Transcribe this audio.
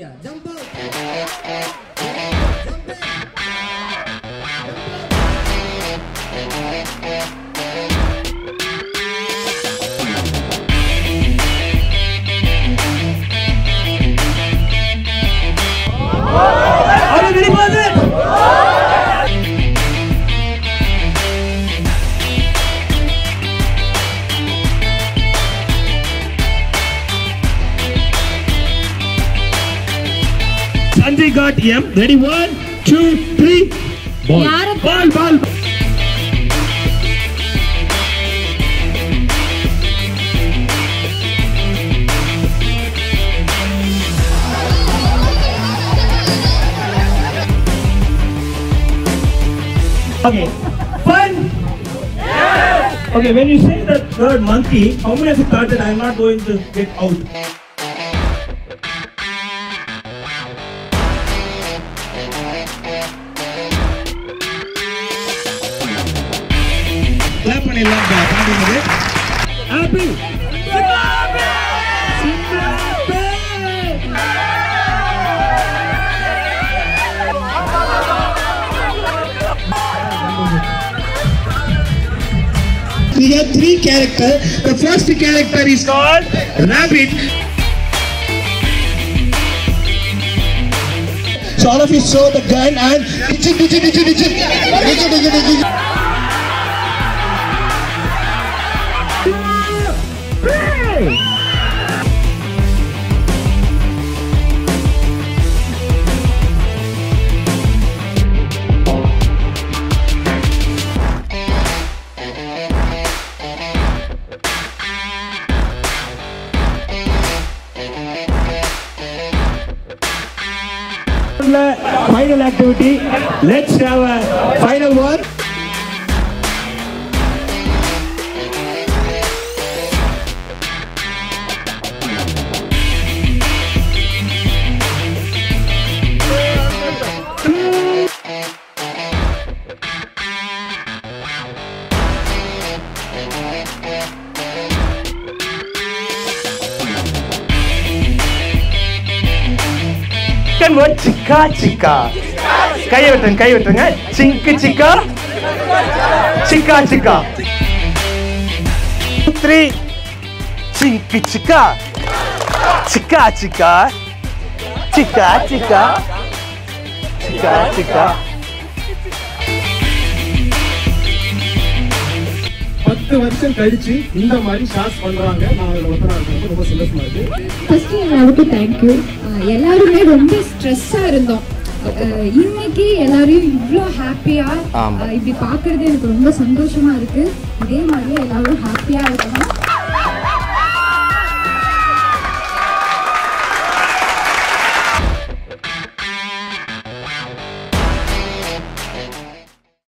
India. Jump out. Are you ready for this? Sanjay got M. Ready? 1, 2, 3. Ball. Ball. Okay. Fun? Yes. Okay, when you say the word monkey, how many of you thought that I am not going to get out? Clap பண்ணிடலாம் பாடுங்க. Happy. We have 3 characters. The first character is called Rabbit. So all of you show the gun and final activity. Let's have a final one. Second word, chika chika. Kai விட்டுருங்க. Chink chika. Chika chika. 3. Chink chika. Chika chika. Chika chika. Chika chika. 10 வருஷம் கழிச்சு இந்த மாதிரி shots பண்றாங்க. நான் அதுல ஒருத்தரா இருக்கேன். ரொம்ப சந்தோஷமா இருக்கு. First I want to thank you. எல்லாருமே ரொம்ப ஸ்ட்ரெஸ்ஸா இருந்தோம். இன்னைக்கு எல்லாரையும் இவ்ளோ ஹாப்பியா இப்படி பாக்குறது எனக்கு ரொம்ப சந்தோஷமா இருக்கு. இதே மாதிரி எல்லாரும் ஹாப்பியா இருக்கணும்.